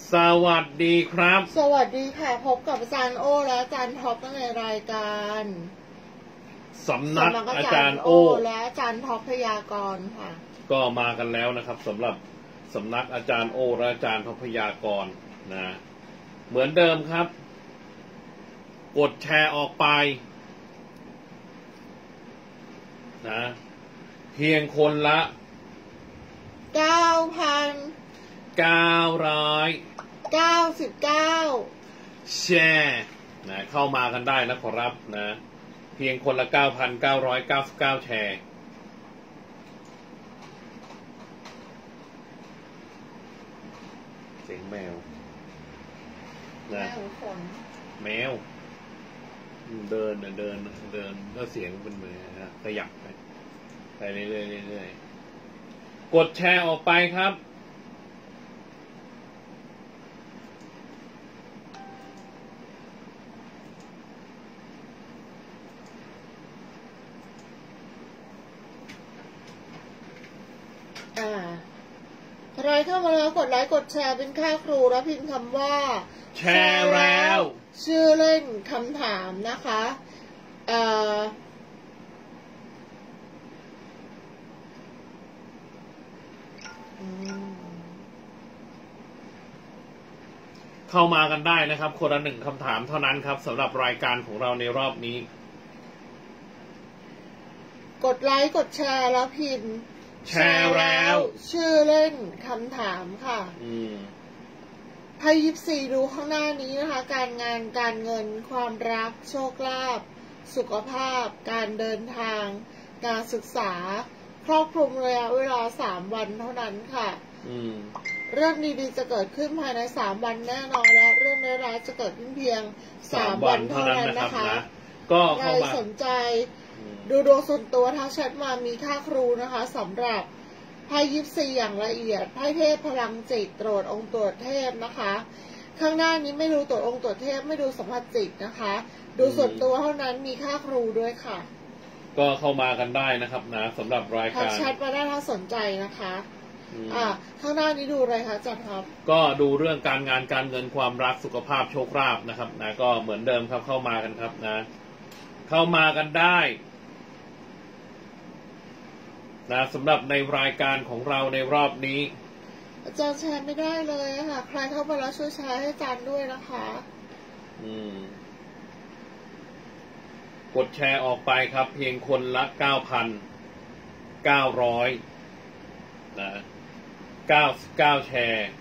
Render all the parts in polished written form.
สวัสดีครับสวัสดีค่ะพบกับอาจารย์โอและอาจารย์ท็อปในรายการสำนักอาจารย์โอและอาจารย์ท็อปพยากรณ์ค่ะก็มากันแล้วนะครับสำหรับสำนักอาจารย์โอและอาจารย์ท็อปพยากรณ์นะเหมือนเดิมครับกดแชร์ออกไปนะเพียงคนละ 9,999 แชร์นะเข้ามากันได้นะขอรับนะเพียงคนละ 9,999 แชร์เสียงแมวนะแมวเดินก็เสียงเป็นเหมือนนะขยับไปเรื่อยๆกดแชร์ออกไปครับใครเข้ามาแล้วกดไลค์กดแชร์เป็นค่าครูแล้วพิมพ์คำว่าแชร์แล้วชื่อเล่นคำถามนะคะเข้ามากันได้นะครับคนละ1 คำถามเท่านั้นครับสำหรับรายการของเราในรอบนี้กดไลค์กดแชร์แล้วพิมพ์แชร์แล้วชื่อเล่นคำถามค่ะไพ่ยิปซีดูข้างหน้านี้นะคะการงานการเงินความรักโชคลาภสุขภาพการเดินทางการศึกษาครอบคลุมระยะเวลา3 วันเท่านั้นค่ะเรื่องดีๆจะเกิดขึ้นภายใน3 วันแน่นอนและเรื่องร้ายๆจะเกิดขึ้นเพียง3 วันเท่านั้นนะคะก็ใครสนใจดูดวงส่วนตัวทักแชทมามีค่าครูนะคะสำหรับไพ่ยิปซีอย่างละเอียดไพ่เทพพลังจิตตรวจองค์ตรวจเทพนะคะข้างหน้านี้ไม่ดูตรวจองค์ตรวจเทพไม่ดูสัมผัสจิตนะคะดูส่วนตัวเท่านั้นมีค่าครูด้วยค่ะก็เข้ามากันได้นะครับนะสำหรับรายการทักแชทมาได้ถ้าสนใจนะคะข้างหน้านี้ดูอะไรคะจันครับก็ดูเรื่องการงานการเงินความรักสุขภาพโชคลาภนะครับนะก็เหมือนเดิมครับเข้ามากันครับนะเข้ามากันได้นะสำหรับในรายการของเราในรอบนี้อาจารย์แชร์ไม่ได้เลยค่ะใครเข้ามาแล้วช่วยแชร์ให้อาจารย์ด้วยนะคะกดแชร์ออกไปครับเพียงคนละ 9,900 นะ99 แชร์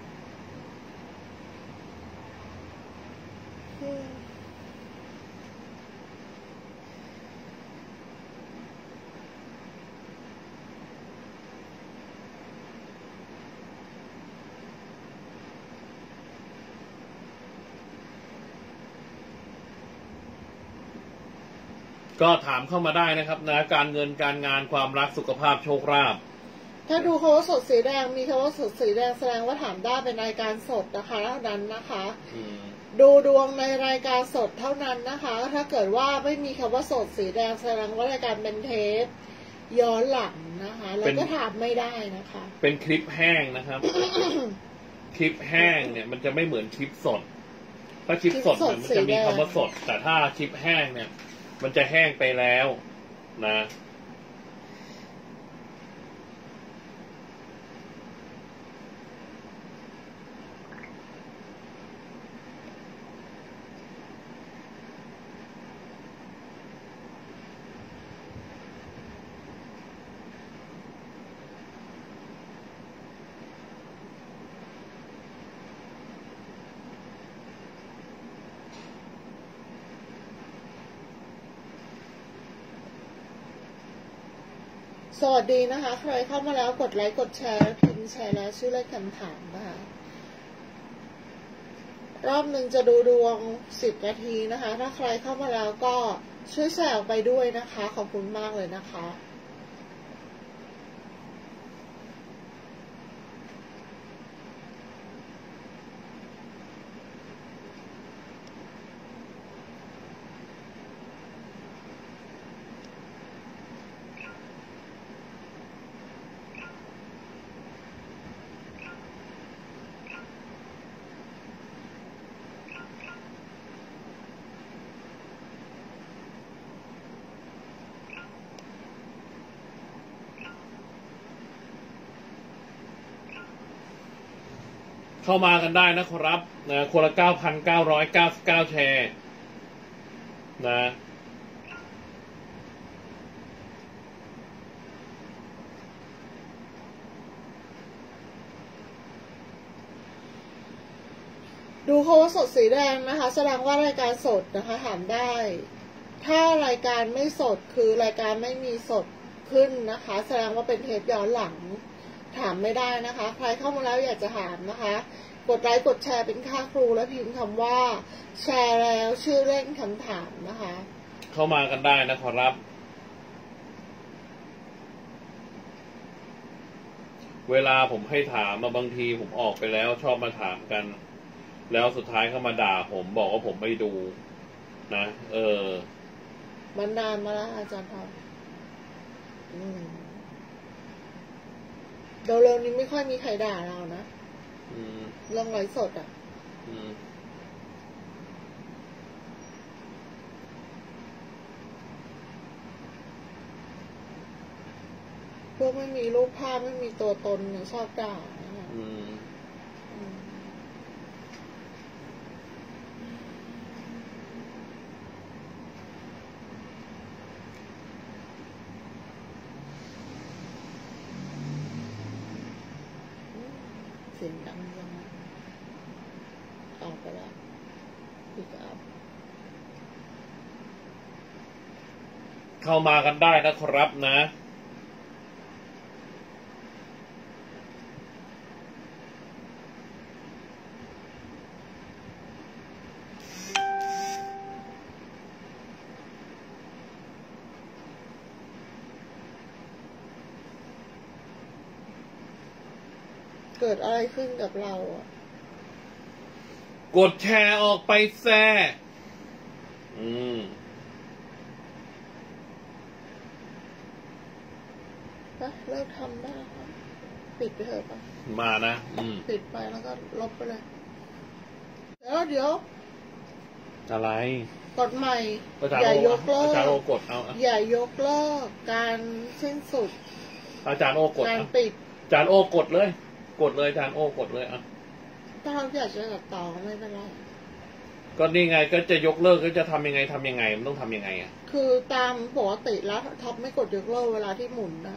ก็ถามเข้ามาได้นะครับนะการเงินการงานความรักสุขภาพโชคลาภถ้าดูคำว่าสดสีแดงมีคำว่าสดสีแดงแสดงว่าถามได้เป็นรายการสดนะคะเท่านั้นนะคะดูดวงในรายการสดเท่านั้นนะคะถ้าเกิดว่าไม่มีคำว่าสดสีแดงแสดงว่ารายการเป็นเทปย้อนหลังนะคะแล้วก็ถามไม่ได้นะคะเป็นคลิปแห้งนะครับ คลิปแห้งเนี่ยมันจะไม่เหมือนคลิปสดถ้าคลิปสดมันจะมีคำว่าสดแต่ถ้าคลิปแห้งเนี่ยมันจะแห้งไปแล้วนะสวัสดีนะคะใครเข้ามาแล้วกดไลค์กดแชร์พิมพ์แชร์แล้วชื่อเลขคำถามนะคะรอบหนึ่งจะดูดวง10 นาทีนะคะถ้าใครเข้ามาแล้วก็ช่วยแชร์ออกไปด้วยนะคะขอบคุณมากเลยนะคะเข้ามากันได้นะครับนะคนละ 9,999 แชร์นะดูเขาว่าสดสีแดงนะคะแสดงว่ารายการสดนะคะถามได้ถ้ารายการไม่สดคือรายการไม่มีสดขึ้นนะคะแสดงว่าเป็นเทปย้อนหลังถามไม่ได้นะคะใครเข้ามาแล้วอยากจะถามนะคะกดไลค์กดแชร์เป็นค่าครูและพิมพ์คำว่าแชร์แล้วชื่อเล่นคำถามนะคะเข้ามากันได้นะครับเวลาผมให้ถามมาบางทีผมออกไปแล้วชอบมาถามกันแล้วสุดท้ายเขามาด่าผมบอกว่าผมไม่ดูนะมันนานมาแล้วอาจารย์ครับเร็วๆนี้ไม่ค่อยมีใครด่าเรานะเรื่องไลฟ์สดอ่ะพวกไม่มีรูปภาพไม่มีตัวตนเนี่ยชอบด่านะคะเสียงดังยังออกไปแล้วปิดอัพเข้ามากันได้นะครับนะเกิดอะไรขึ้นกับเราอ่ะกดแชร์ออกไปแซ่เลิกทำได้ครับปิดไปเถอะป่ะมานะปิดไปแล้วก็ลบไปเลยเดี๋ยวอะไรกดใหม่อย่ายกเลิกอาจารย์โอกดอย่ายกเลิกการสิ้นสุดอาจารย์โอกดการปิดอาจารย์โอกดเลยอาจารย์โอกดเลยถ้าเราอยากจะตัดต่อไม่เป็นไรก็นี่ไงก็จะยกเลิกก็จะทำยังไงมันต้องทำยังไงคือตามปกติแล้วท็อปไม่กดยกเลิกเวลาที่หมุนนะ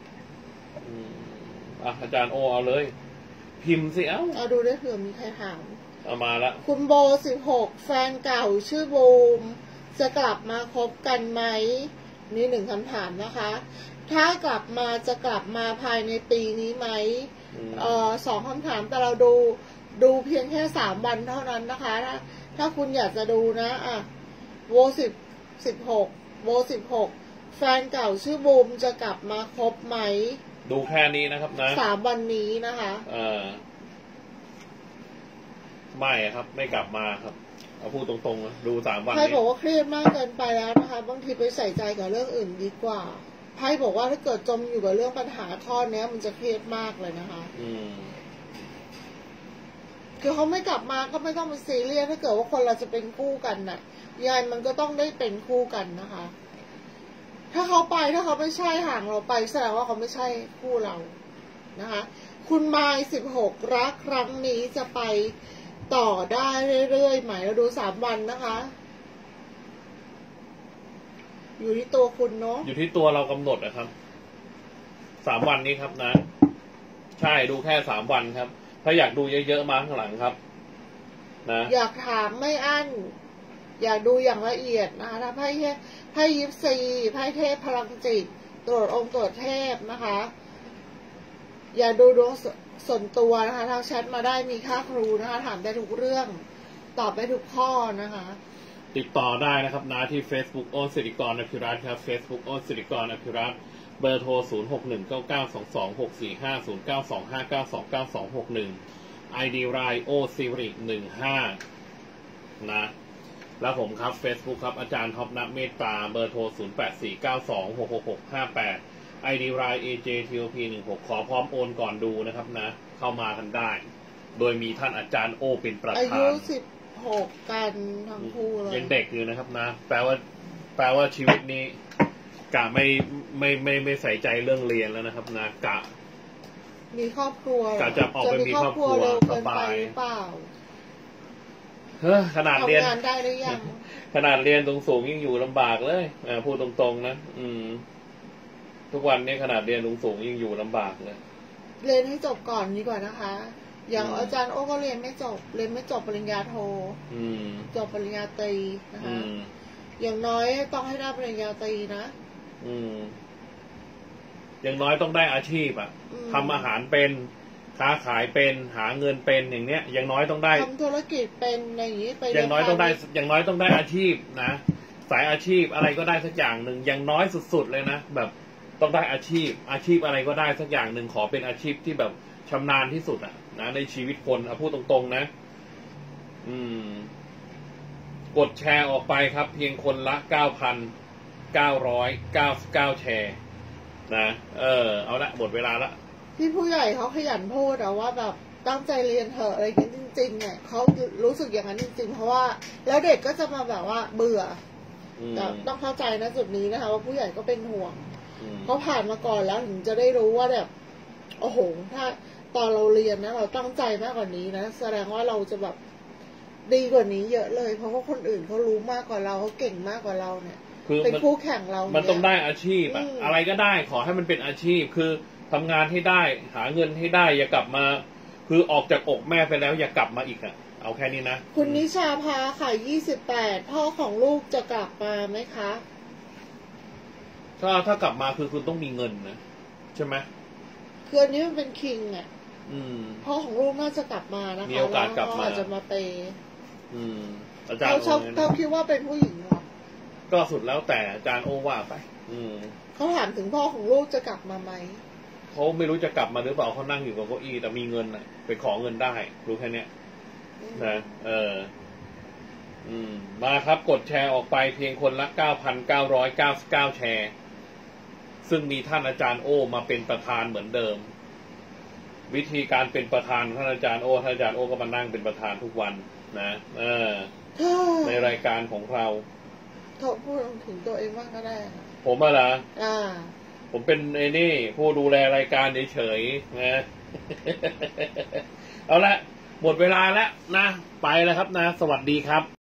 อาจารย์โอเอาเลยพิมพ์สิเอาดูได้เผื่อมีใครถามเอามาละคุณโบ16แฟนเก่าชื่อบูมจะกลับมาคบกันไหมนี่1คำถามนะคะถ้ากลับมาจะกลับมาภายในปีนี้ไหม2คำถามแต่เราดูเพียงแค่3 วันเท่านั้นนะคะถ้าคุณอยากจะดูนะโบ16โบ16แฟนเก่าชื่อบูมจะกลับมาคบไหมดูแค่นี้นะครับนะ 3 วันนี้นะคะไม่ครับไม่กลับมาครับเอาพูดตรงๆดู3 วันไพ่บอกว่าเครียดมากเกินไปแล้วนะคะบางทีไปใส่ใจกับเรื่องอื่นดีกว่าไพ่บอกว่าถ้าเกิดจมอยู่กับเรื่องปัญหาข้อนี้มันจะเครียดมากเลยนะคะคือเขาไม่กลับมาก็ไม่ต้องเป็นซีเรียสถ้าเกิดว่าคนเราจะเป็นคู่กันน่ะยายมันก็ต้องได้เป็นคู่กันนะคะถ้าเขาไปถ้าเขาไม่ใช่ห่างเราไปแสดงว่าเขาไม่ใช่คู่เรานะคะคุณไมล์16รักครั้งนี้จะไปต่อได้เรื่อยๆไหมเราดู3 วันนะคะอยู่ที่ตัวคุณเนาะอยู่ที่ตัวเรากำหนดนะครับ3 วันนี้ครับนะใช่ดูแค่3 วันครับถ้าอยากดูเยอะๆมาข้างหลังครับนะอยากถามไม่อั้นอยากดูอย่างละเอียดนะคะถ้าไพ่ยิปซีไพ่เทพพลังจิตตรวจองค์ตรวจเทพนะคะอยากดูดวงส่วนตัวนะคะทางแชทมาได้มีค่าครูนะคะถามได้ทุกเรื่องตอบได้ทุกข้อนะคะติดต่อได้นะครับนะที่ Facebook อ้นสิริกรอภิรัตน์ครับ Facebook อ้นสิริกรอภิรัตน์เบอร์โทร0619922645 ID รายโอซิริ15นะแล้วผมครับ Facebook ครับอาจารย์ท็อปณเมตตาเบอร์โทร0849266658 ID ราย AJTOP16 ขอพร้อมโอนก่อนดูนะครับนะเข้ามากันได้โดยมีท่านอาจารย์โอเป็นประธานอายุ16กันทั้งคู่เลยยังเด็กอยู่นะครับนะแปลว่าชีวิตนี้กะไม่ใส่ใจเรื่องเรียนแล้วนะครับนะกะมีครอบครัวจะออกไปมีครอบครัวเร็วเกินไปหรือเปล่าขนาดเรียนทำงานได้หรือยังขนาดเรียนสูงยังอยู่ลำบากเลยพูดตรงๆนะทุกวันนี้ขนาดเรียนสูงยังอยู่ลำบากเลยเรียนให้จบก่อนดีกว่านะคะอย่างอาจารย์โอ้ก็เรียนไม่จบปริญญาโทจบปริญญาตรีนะคะอย่างน้อยต้องให้ได้ปริญญาตรีนะอย่างน้อยต้องได้อาชีพทำอาหารเป็นค้าขายเป็นหาเงินเป็นอย่างเนี้ยอย่างน้อยต้องได้ทำธุรกิจเป็นอย่างนี้ไปอย่างน้อยต้องได้อาชีพนะสายอาชีพอะไรก็ได้สักอย่างหนึ่งอย่างน้อยสุดๆเลยนะแบบต้องได้อาชีพอะไรก็ได้สักอย่างหนึ่งขอเป็นอาชีพที่แบบชำนาญที่สุดนะในชีวิตคนพูดตรงๆนะกดแชร์ออกไปครับเพียงคนละ 9,999 แชร์นะเอาละหมดเวลาละพี่ผู้ใหญ่เขาขยันพูดว่าแบบตั้งใจเรียนเถอะอะไรกันจริงๆเนี่ยเขารู้สึกอย่างนั้นจริงๆเพราะว่าแล้วเด็กก็จะมาแบบว่าเบื่อแต่ต้องเข้าใจนะจุดนี้นะคะว่าผู้ใหญ่ก็เป็นห่วงเขาผ่านมาก่อนแล้วถึงจะได้รู้ว่าแบบโอ้โหถ้าตอนเราเรียนนะเราตั้งใจมากกว่านี้นะแสดงว่าเราจะแบบดีกว่านี้เยอะเลยเพราะว่าคนอื่นเขารู้มากกว่าเราเขาเก่งมากกว่าเราเนี่ยเป็นคู่แข่งเรามันต้องได้อาชีพอะไรก็ได้ขอให้มันเป็นอาชีพคือทำงานให้ได้หาเงินให้ได้อย่ากลับมาคือออกจากอกแม่ไปแล้วอย่ากลับมาอีกเอาแค่นี้นะคุณนิชาภาค่ะ28พ่อของลูกจะกลับมาไหมคะถ้ากลับมาคือคุณต้องมีเงินนะใช่ไหมคืออันนี้มันเป็นคิงพ่อของลูกน่าจะกลับมานะคะมีโอกาสกลับมาจะมาเปย์อาจารย์เขาคิดว่าเป็นผู้หญิงหรอก็สุดแล้วแต่อาจารย์โอว่าไปเขาถามถึงพ่อของลูกจะกลับมาไหมเขาไม่รู้จะกลับมาหรือเปล่าเขานั่งอยู่กับเก้าอี้แต่มีเงินไปขอเงินได้รู้แค่นี้นะมาครับกดแชร์ออกไปเพียงคนละ 9,999 แชร์ซึ่งมีท่านอาจารย์โอมาเป็นประธานเหมือนเดิมวิธีการเป็นประธานท่านอาจารย์โอก็มานั่งเป็นประธานทุกวันนะในรายการของเราเขาพูดถึงตัวเองบ้างก็ได้ผมอะไรผมเป็นไอ้นี่ผู้ดูแลรายการเฉยๆนะเอาละหมดเวลาแล้วนะไปแล้วครับนะสวัสดีครับ